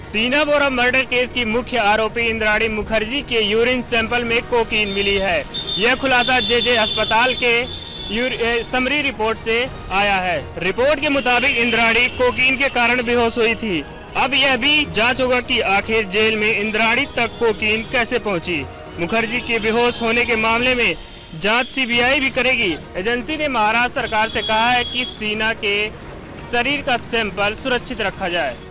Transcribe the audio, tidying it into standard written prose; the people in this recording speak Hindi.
सीना बोरा मर्डर केस की मुख्य आरोपी इंद्राणी मुखर्जी के यूरिन सैंपल में कोकीन मिली है। यह खुलासा जे अस्पताल के समरी रिपोर्ट से आया है। रिपोर्ट के मुताबिक इंद्राणी कोकीन के कारण बेहोश हुई थी। अब यह भी जांच होगा कि आखिर जेल में इंद्राणी तक कोकीन कैसे पहुंची। मुखर्जी के बेहोश होने के मामले में जांच सीबीआई भी करेगी। एजेंसी ने महाराष्ट्र सरकार से कहा है कि सीना के शरीर का सैंपल सुरक्षित रखा जाए।